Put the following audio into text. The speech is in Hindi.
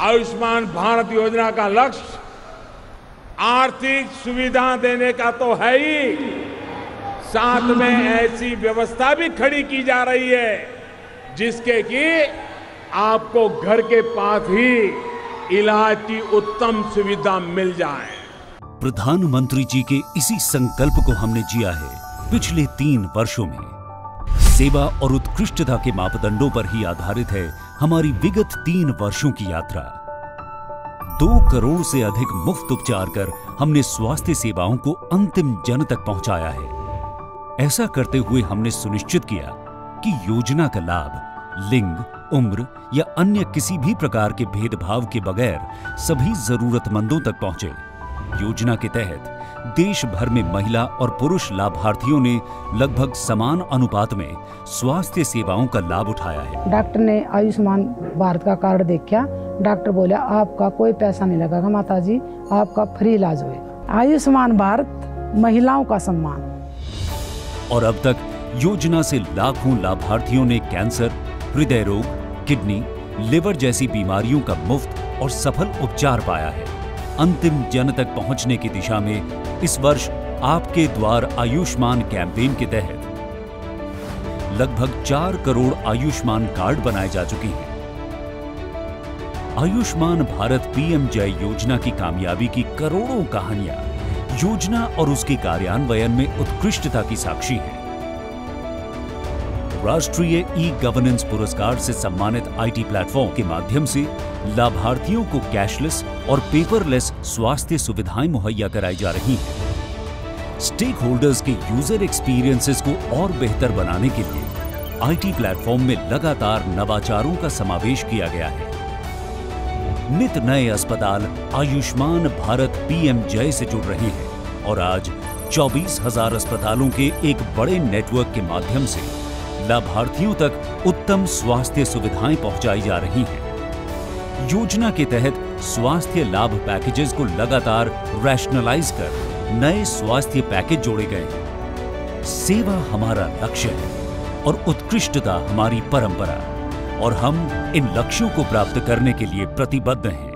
आयुष्मान भारत योजना का लक्ष्य आर्थिक सुविधा देने का तो है ही, साथ में ऐसी व्यवस्था भी खड़ी की जा रही है जिसके कि आपको घर के पास ही इलाज की उत्तम सुविधा मिल जाए। प्रधानमंत्री जी के इसी संकल्प को हमने जिया है पिछले 3 वर्षों में। सेवा और उत्कृष्टता के मापदंडों पर ही आधारित है हमारी विगत 3 वर्षों की यात्रा। 2 करोड़ से अधिक मुफ्त उपचार कर हमने स्वास्थ्य सेवाओं को अंतिम जन तक पहुंचाया है। ऐसा करते हुए हमने सुनिश्चित किया कि योजना का लाभ लिंग, उम्र या अन्य किसी भी प्रकार के भेदभाव के बगैर सभी जरूरतमंदों तक पहुंचे। योजना के तहत देश भर में महिला और पुरुष लाभार्थियों ने लगभग समान अनुपात में स्वास्थ्य सेवाओं का लाभ उठाया है। डॉक्टर ने आयुष्मान भारत का कार्ड देखा, डॉक्टर बोला आपका कोई पैसा नहीं लगेगा माताजी, आपका फ्री इलाज होगा। आयुष्मान भारत, महिलाओं का सम्मान। और अब तक योजना से लाखों लाभार्थियों ने कैंसर, हृदय रोग, किडनी, लिवर जैसी बीमारियों का मुफ्त और सफल उपचार पाया है। अंतिम जन तक पहुंचने की दिशा में इस वर्ष आपके द्वार आयुष्मान कैंपेन के तहत लगभग 4 करोड़ आयुष्मान कार्ड बनाए जा चुके हैं। आयुष्मान भारत पीएम जय योजना की कामयाबी की करोड़ों कहानियां योजना और उसके कार्यान्वयन में उत्कृष्टता की साक्षी है। राष्ट्रीय ई-गवर्नेंस पुरस्कार से सम्मानित आईटी प्लेटफॉर्म के माध्यम से लाभार्थियों को कैशलेस और पेपरलेस स्वास्थ्य सुविधाएं मुहैया कराई जा रही हैं। स्टेक होल्डर्स के यूजर एक्सपीरियंसेस को और बेहतर बनाने के लिए आईटी प्लेटफॉर्म में लगातार नवाचारों का समावेश किया गया है। नित नए अस्पताल आयुष्मान भारत पीएम जय से जुड़ रहे हैं और आज 24,000 अस्पतालों के एक बड़े नेटवर्क के माध्यम से लाभार्थियों तक उत्तम स्वास्थ्य सुविधाएं पहुंचाई जा रही हैं। योजना के तहत स्वास्थ्य लाभ पैकेजेस को लगातार रैशनलाइज कर नए स्वास्थ्य पैकेज जोड़े गए। सेवा हमारा लक्ष्य है और उत्कृष्टता हमारी परंपरा, और हम इन लक्ष्यों को प्राप्त करने के लिए प्रतिबद्ध हैं।